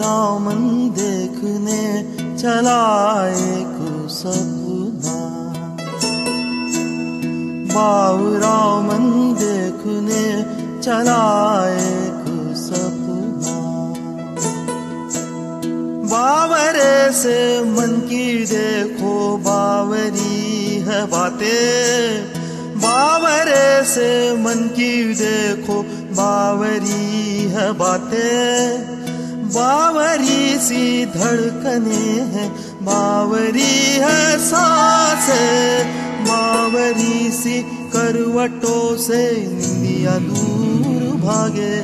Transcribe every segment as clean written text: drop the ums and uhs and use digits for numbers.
बावरामन देखने चला एक सपना, बावरामन देखने चला एक सपना। बावरे से मन की देखो बावरी है बातें, बावरे से मन की देखो बावरी है बातें। बावरी सी धड़कने हैं, बावरी है सांसें, बावरी सी करवटों से निंदिया दूर भागे।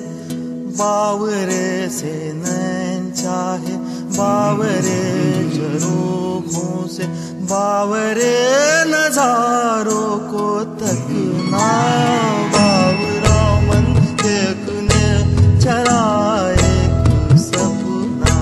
बावरे से नैन चाहे, बावरे झरोखों से, बावरे नजारों को तकना। बावरामन देखने चला एक सपना।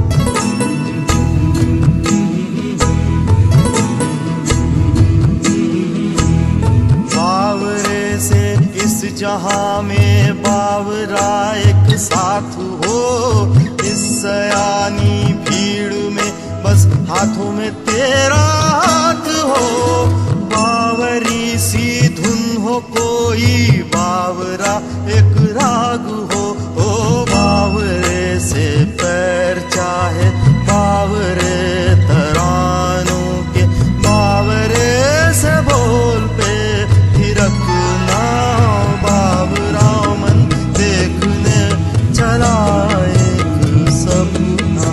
बावरे से इस जहां में बावरा एक साथ हो, इस सयानी भीड़ में बस हाथों में तेरा हाथ हो। बावरी सी धुन हो कोई, बावरा एक राग हो। ओ बावरे से पैर चाहे, बावरे तरानों के, बावरे से बोल पे थिरकना। बावरामन देखने चला एक सपना।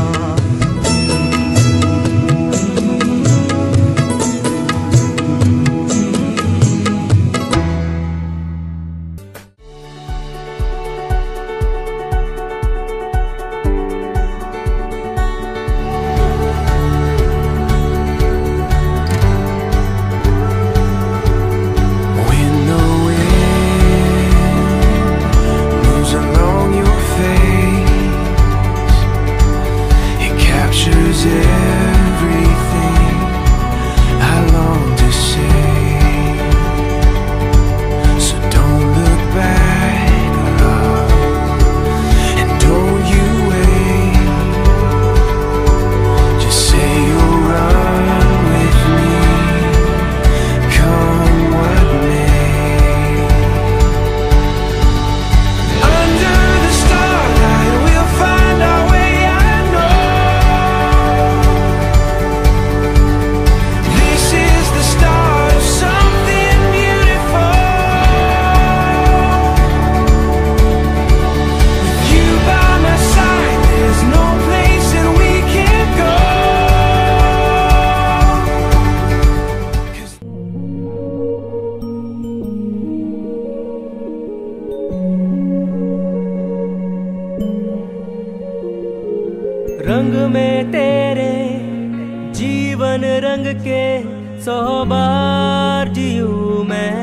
रंग में तेरे जीवन रंग के 100 बार जीऊं मैं,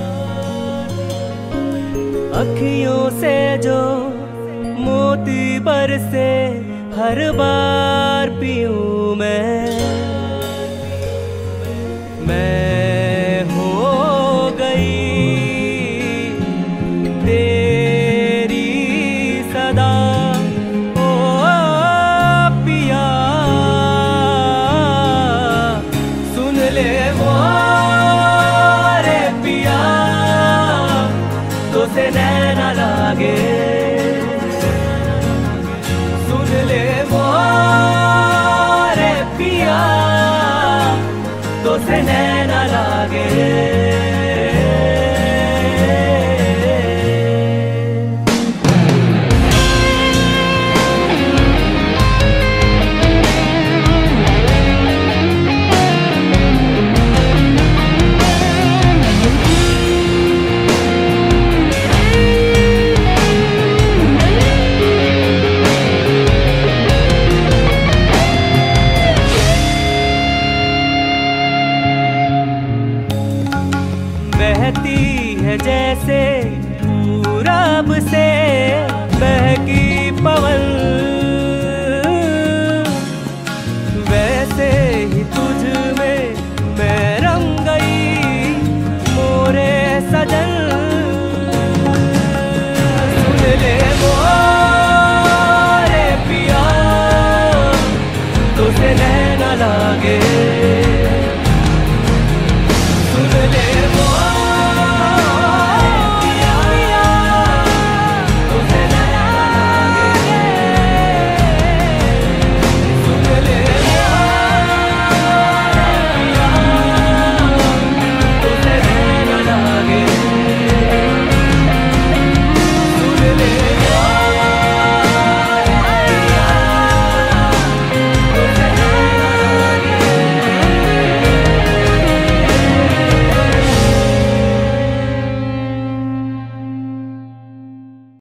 अखियों से जो मोती बरसे हर बार पीऊं मैं।